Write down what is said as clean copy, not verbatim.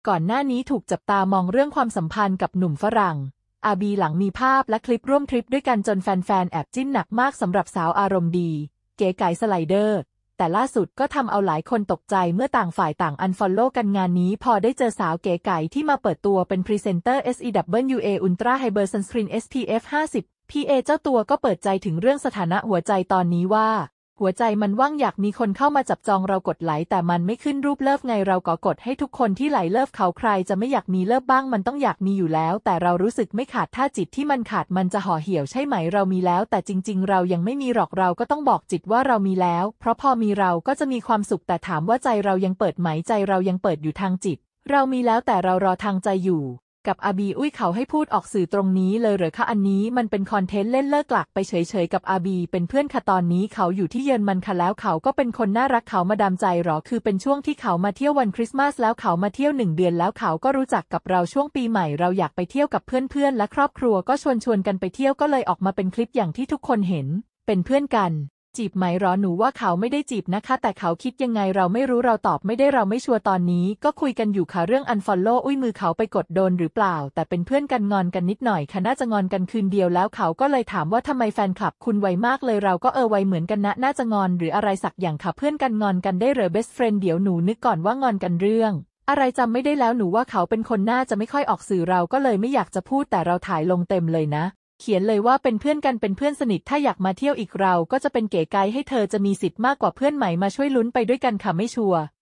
ก่อนหน้านี้ถูกจับตามองเรื่องความสัมพันธ์กับหนุ่มฝรั่งอาบีหลังมีภาพและคลิปร่วมทริปด้วยกันจนแฟนๆแอบจิ้นหนักมากสำหรับสาวอารมณ์ดีเก๋ไก๋สไลเดอร์แต่ล่าสุดก็ทำเอาหลายคนตกใจเมื่อต่างฝ่ายต่างอันฟอลโล่กันงานนี้พอได้เจอสาวเก๋ไก๋ที่มาเปิดตัวเป็นพรีเซนเตอร์ SEWA Ultra Hyper Sunscreen SPF 50 PA เจ้าตัวก็เปิดใจถึงเรื่องสถานะหัวใจตอนนี้ว่าหัวใจมันว่างอยากมีคนเข้ามาจับจองเรากดไลค์แต่มันไม่ขึ้นรูปเลิฟไงเราก็กดให้ทุกคนที่ไหลเลิฟเขาใครจะไม่อยากมีเลิฟบ้างมันต้องอยากมีอยู่แล้วแต่เรารู้สึกไม่ขาดถ้าจิตที่มันขาดมันจะห่อเหี่ยวใช่ไหมเรามีแล้วแต่จริงๆเรายังไม่มีหรอกเราก็ต้องบอกจิตว่าเรามีแล้วเพราะพอมีเราก็จะมีความสุขแต่ถามว่าใจเรายังเปิดไหมใจเรายังเปิดอยู่ทางจิตเรามีแล้วแต่เรารอทางใจอยู่กับอาบีอุ้ยเขาให้พูดออกสื่อตรงนี้เลยเหรอคะอันนี้มันเป็นคอนเทนต์เล่นเลิกหลักไปเฉยๆกับอาบีเป็นเพื่อนค่ะตอนนี้เขาอยู่ที่เยอรมันค่ะแล้วเขาก็เป็นคนน่ารักเขามาดามใจหรอคือเป็นช่วงที่เขามาเที่ยววันคริสต์มาสแล้วเขามาเที่ยว1 เดือนแล้วเขาก็รู้จักกับเราช่วงปีใหม่เราอยากไปเที่ยวกับเพื่อนๆและครอบครัวก็ชวนกันไปเที่ยวก็เลยออกมาเป็นคลิปอย่างที่ทุกคนเห็นเป็นเพื่อนกันจีบไหมหรอหนูว่าเขาไม่ได้จีบนะคะแต่เขาคิดยังไงเราไม่รู้เราตอบไม่ได้เราไม่ชัวร์ตอนนี้ก็คุยกันอยู่ค่ะเรื่อง unfollow อุ้ยมือเขาไปกดโดนหรือเปล่าแต่เป็นเพื่อนกันงอนกันนิดหน่อยค่ะน่าจะงอนกันคืนเดียวแล้วเขาก็เลยถามว่าทำไมแฟนคลับคุณไวมากเลยเราก็ไวเหมือนกันนะน่าจะงอนหรืออะไรสักอย่างค่ะเพื่อนกันงอนกันได้เหรอ best friend เดี๋ยวหนูนึกก่อนว่างอนกันเรื่องอะไรจำไม่ได้แล้วหนูว่าเขาเป็นคนน่าจะไม่ค่อยออกสื่อเราก็เลยไม่อยากจะพูดแต่เราถ่ายลงเต็มเลยนะเขียนเลยว่าเป็นเพื่อนกันเป็นเพื่อนสนิทถ้าอยากมาเที่ยวอีกเราก็จะเป็นเก๋ไกด์ให้เธอจะมีสิทธิ์มากกว่าเพื่อนใหม่มาช่วยลุ้นไปด้วยกันค่ะไม่ชัวร์